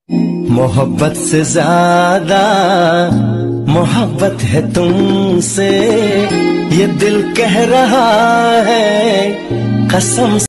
मोहब्बत से ज्यादा मोहब्बत है तुमसे, ये दिल कह रहा है कसम